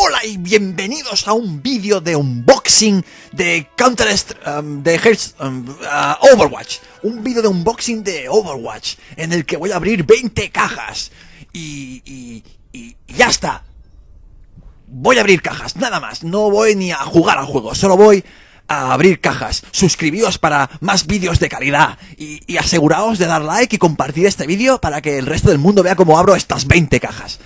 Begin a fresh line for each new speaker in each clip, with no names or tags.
Hola y bienvenidos a un vídeo de unboxing de Overwatch. Un vídeo de unboxing de Overwatch en el que voy a abrir 20 cajas. Y ya está. Voy a abrir cajas, nada más. No voy ni a jugar al juego, solo voy a abrir cajas. Suscribíos para más vídeos de calidad y aseguraos de dar like y compartir este vídeo para que el resto del mundo vea cómo abro estas 20 cajas.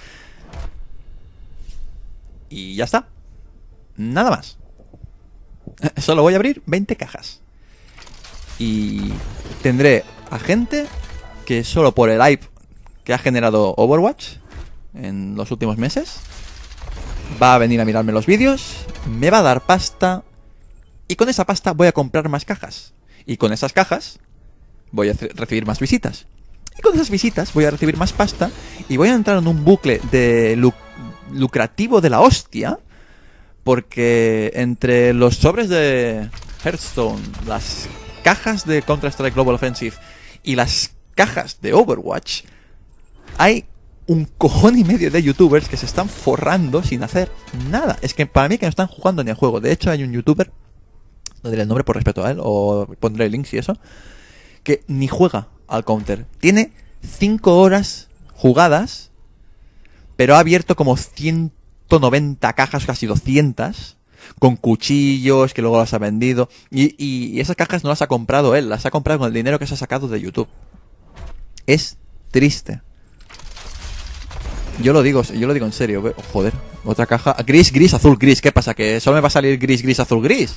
Y ya está. Nada más. Solo voy a abrir 20 cajas. Y tendré a gente que solo por el hype que ha generado Overwatch en los últimos meses va a venir a mirarme los vídeos, me va a dar pasta y con esa pasta voy a comprar más cajas. Y con esas cajas voy a recibir más visitas. Y con esas visitas voy a recibir más pasta y voy a entrar en un bucle de lucrativo de la hostia, porque entre los sobres de Hearthstone, las cajas de Counter-Strike Global Offensive y las cajas de Overwatch, hay un cojón y medio de youtubers que se están forrando sin hacer nada. Es que para mí que no están jugando ni el juego. De hecho hay un youtuber, no diré el nombre por respeto a él, o pondré links y eso, que ni juega al Counter. Tiene 5 horas jugadas, pero ha abierto como 190 cajas, casi 200, con cuchillos que luego las ha vendido. Y esas cajas no las ha comprado él, las ha comprado con el dinero que se ha sacado de YouTube. Es triste. Yo lo digo en serio. Joder, otra caja. Gris, gris, azul, gris. ¿Qué pasa? ¿Que solo me va a salir gris, gris, azul, gris?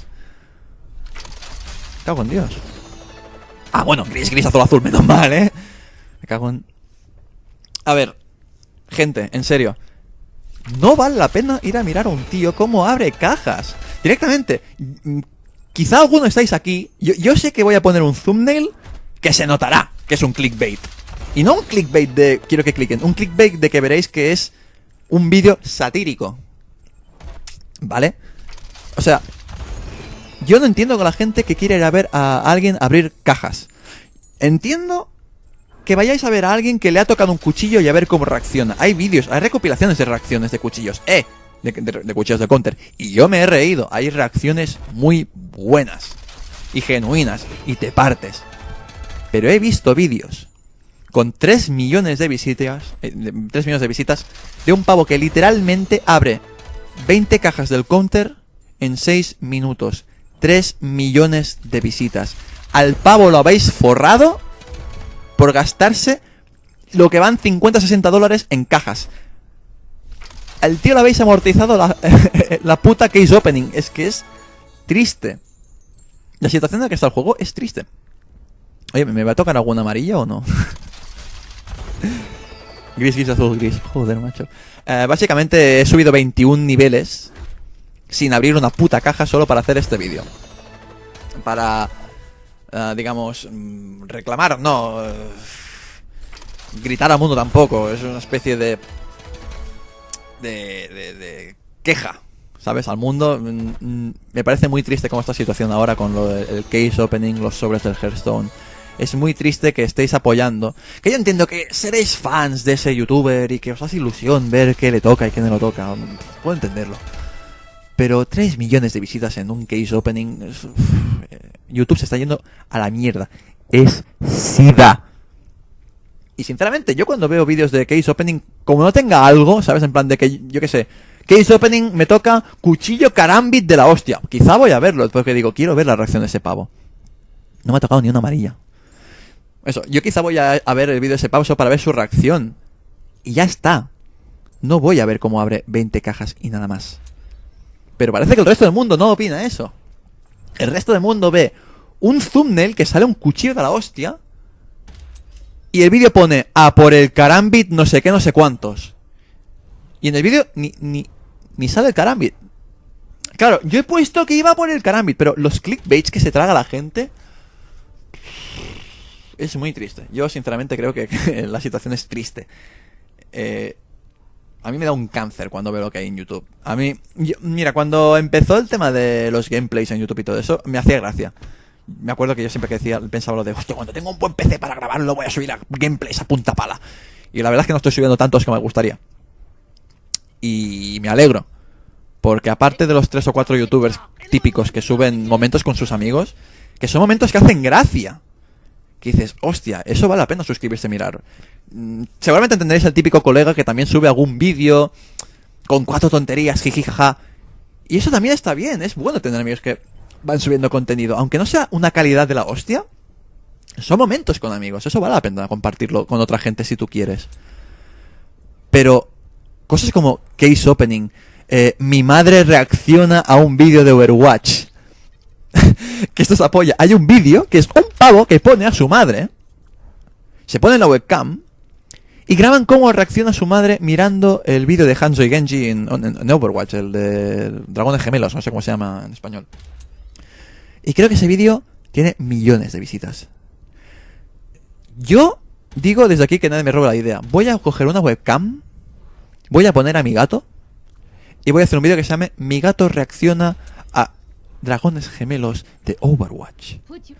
Me cago en Dios. Ah, bueno, gris, gris, azul, azul. Menos mal, ¿eh? Me cago en... A ver, gente, en serio, no vale la pena ir a mirar a un tío cómo abre cajas. Directamente. Quizá alguno estáis aquí. Yo sé que voy a poner un thumbnail que se notará que es un clickbait. Y no un clickbait de quiero que cliquen, un clickbait de que veréis que es un vídeo satírico. ¿Vale? O sea, yo no entiendo con la gente que quiere ir a ver a alguien abrir cajas. Entiendo que vayáis a ver a alguien que le ha tocado un cuchillo y a ver cómo reacciona. Hay vídeos, hay recopilaciones de reacciones de cuchillos. De cuchillos de Counter. Y yo me he reído. Hay reacciones muy buenas y genuinas y te partes. Pero he visto vídeos con 3 millones de visitas, 3 millones de visitas, de un pavo que literalmente abre 20 cajas del Counter en 6 minutos. 3 millones de visitas. Al pavo lo habéis forrado por gastarse lo que van 50-60 dólares en cajas. Al tío le habéis amortizado la puta case opening. Es que es triste. La situación en la que está el juego es triste. Oye, ¿me va a tocar alguna amarilla o no? Gris, gris, azul, gris. Joder, macho. Básicamente he subido 21 niveles sin abrir una puta caja solo para hacer este vídeo. Para, digamos, reclamar, no. Gritar al mundo tampoco. Es una especie de queja, ¿sabes? Al mundo. Me parece muy triste como esta situación ahora con lo del case opening, los sobres del Hearthstone. Es muy triste que estéis apoyando. Que yo entiendo que seréis fans de ese youtuber y que os hace ilusión ver qué le toca y qué no le toca. Puedo entenderlo. Pero 3 millones de visitas en un case opening... YouTube se está yendo a la mierda. Es SIDA. Y sinceramente, yo cuando veo vídeos de case opening, como no tenga algo, ¿sabes? En plan de que, yo qué sé, case opening me toca cuchillo carambit de la hostia. Quizá voy a verlo, porque digo, quiero ver la reacción de ese pavo. No me ha tocado ni una amarilla. Eso, yo quizá voy a ver el vídeo de ese pavo para ver su reacción. Y ya está. No voy a ver cómo abre 20 cajas y nada más. Pero parece que el resto del mundo no opina eso. El resto del mundo ve un thumbnail que sale un cuchillo de la hostia y el vídeo pone a por el carambit no sé qué, no sé cuántos. Y en el vídeo ni sale el carambit. Claro, yo he puesto que iba por el carambit, pero los clickbaits que se traga la gente... Es muy triste. Yo sinceramente creo que la situación es triste. A mí me da un cáncer cuando veo lo que hay en YouTube. A mí... mira, cuando empezó el tema de los gameplays en YouTube y todo eso, me hacía gracia. Me acuerdo que yo siempre que decía, pensaba lo de, hostia, cuando tengo un buen PC para grabarlo voy a subir a gameplays a punta pala. Y la verdad es que no estoy subiendo tantos como me gustaría. Y me alegro. Porque aparte de los 3 o 4 youtubers típicos que suben momentos con sus amigos, que son momentos que hacen gracia, que dices, hostia, eso vale la pena suscribirse y mirar. Seguramente entenderéis el típico colega que también sube algún vídeo con 4 tonterías, jiji, jaja. Y eso también está bien, es bueno tener amigos que van subiendo contenido. Aunque no sea una calidad de la hostia, son momentos con amigos, eso vale la pena compartirlo con otra gente si tú quieres. Pero cosas como Case Opening, mi madre reacciona a un vídeo de Overwatch. Que esto se apoya. Hay un vídeo que es un pavo que pone a su madre, se pone en la webcam y graban cómo reacciona su madre mirando el vídeo de Hanzo y Genji en Overwatch, el de Dragones Gemelos, no sé cómo se llama en español. Y creo que ese vídeo tiene millones de visitas. Yo digo desde aquí que nadie me robe la idea. Voy a coger una webcam, voy a poner a mi gato y voy a hacer un vídeo que se llame Mi gato reacciona a Dragones Gemelos de Overwatch.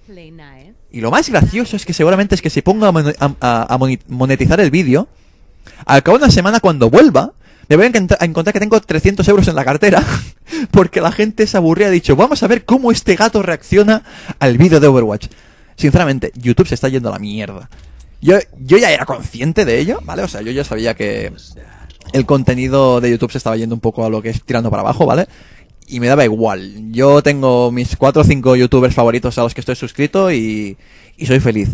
Y lo más gracioso es que seguramente es que se ponga a monetizar el vídeo. Al cabo de una semana, cuando vuelva, me voy a encontrar que tengo 300 euros en la cartera porque la gente se aburría y ha dicho, vamos a ver cómo este gato reacciona al vídeo de Overwatch. Sinceramente, YouTube se está yendo a la mierda. Yo ya era consciente de ello, ¿vale? O sea, yo ya sabía que el contenido de YouTube se estaba yendo un poco a lo que es tirando para abajo, ¿vale? Y me daba igual. Yo tengo mis 4 o 5 youtubers favoritos a los que estoy suscrito y soy feliz.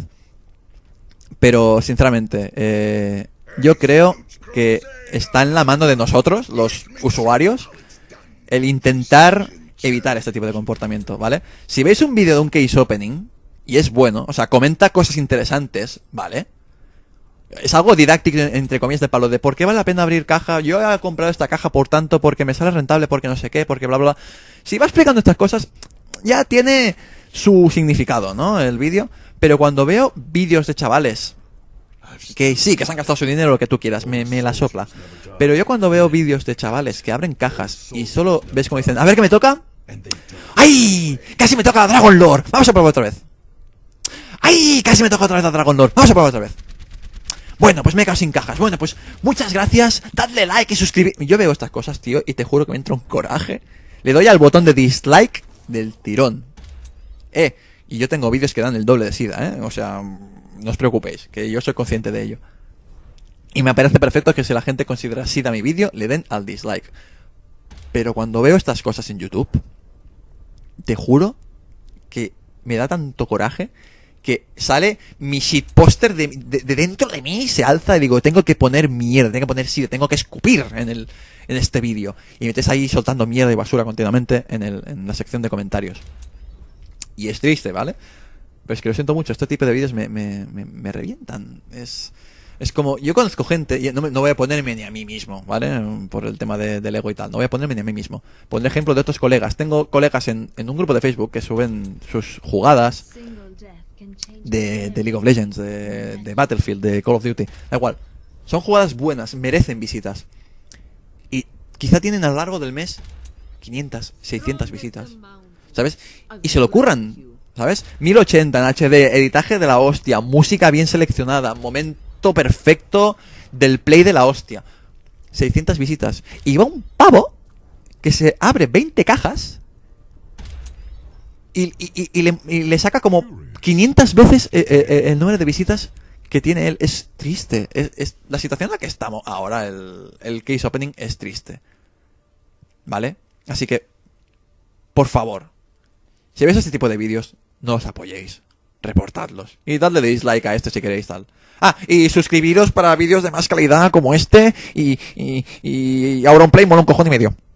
Pero, sinceramente, yo creo que está en la mano de nosotros, los usuarios, el intentar evitar este tipo de comportamiento, ¿vale? Si veis un vídeo de un case opening y es bueno, o sea, comenta cosas interesantes, ¿vale? Es algo didáctico, entre comillas, de palo, de por qué vale la pena abrir caja. Yo he comprado esta caja por tanto, porque me sale rentable, porque no sé qué, porque bla, bla, bla. Si va explicando estas cosas, ya tiene su significado, ¿no? El vídeo. Pero cuando veo vídeos de chavales que sí, que se han gastado su dinero, lo que tú quieras, me la sopla. Pero yo cuando veo vídeos de chavales que abren cajas y solo ves como dicen, a ver qué me toca. ¡Ay! Casi me toca a Dragon Lord. Vamos a probar otra vez. ¡Ay! Casi me toca otra vez a Dragon Lord. Vamos a probar otra vez. Bueno, pues me he quedado sin cajas. Bueno, pues muchas gracias. Dadle like y suscribir. Yo veo estas cosas, tío, y te juro que me entra un coraje. Le doy al botón de dislike del tirón. Y yo tengo vídeos que dan el doble de sida, O sea, no os preocupéis, que yo soy consciente de ello. Y me parece perfecto que si la gente considera sida mi vídeo, le den al dislike. Pero cuando veo estas cosas en YouTube, te juro que me da tanto coraje que sale mi shitposter de dentro de mí, se alza y digo, tengo que poner mierda, tengo que poner sida, tengo que escupir en este vídeo. Y me metes ahí soltando mierda y basura continuamente en la sección de comentarios. Y es triste, ¿vale? Pero es que lo siento mucho, este tipo de vídeos me revientan. Es como, yo conozco gente, y no voy a ponerme ni a mí mismo, ¿vale? Por el tema del ego y tal, no voy a ponerme ni a mí mismo. Pondré ejemplo de otros colegas. Tengo colegas en un grupo de Facebook que suben sus jugadas de League of Legends, de Battlefield, de Call of Duty, da igual. Son jugadas buenas, merecen visitas. Y quizá tienen a lo largo del mes 500, 600 visitas, ¿sabes? Y se lo curran, ¿sabes? 1080 en HD, editaje de la hostia, música bien seleccionada, momento perfecto del play de la hostia. 600 visitas. Y va un pavo que se abre 20 cajas y le saca como 500 veces el número de visitas que tiene él. Es triste. La situación en la que estamos ahora, el case opening, es triste. ¿Vale? Así que, por favor, si veis este tipo de vídeos, no os apoyéis. Reportadlos. Y dadle dislike a este si queréis tal. Y suscribiros para vídeos de más calidad como este. Y Auronplay mola un cojón y medio.